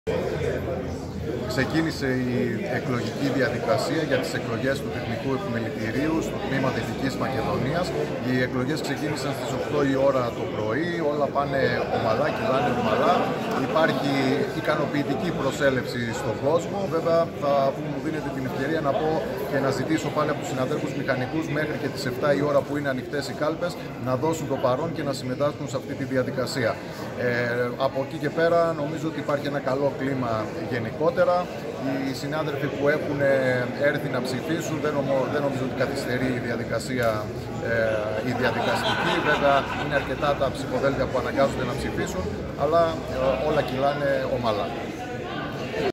Ξεκίνησε η εκλογική διαδικασία για τις εκλογές του Τεχνικού Επιμελητηρίου στο τμήμα Δυτικής Μακεδονίας. Οι εκλογές ξεκίνησαν στις 8 η ώρα το πρωί, όλα πάνε ομαλά, κυλάνε ομαλά. Υπάρχει ικανοποιητική προσέλευση στον κόσμο. Βέβαια, μου δίνετε την ευκαιρία να πω και να ζητήσω πάλι από τους συναδέλφους μηχανικούς μέχρι και τις 7 η ώρα που είναι ανοιχτές οι κάλπες να δώσουν το παρόν και να συμμετάσχουν σε αυτή τη διαδικασία. Από εκεί και πέρα νομίζω ότι υπάρχει ένα καλό κλίμα γενικότερα. Οι συνάδελφοι που έχουν έρθει να ψηφίσουν δεν νομίζω ότι καθυστερεί η διαδικασία η διαδικαστική. Βέβαια είναι αρκετά τα ψηφοδέλτια που αναγκάζονται να ψηφίσουν, αλλά όλα κυλάνε ομαλά.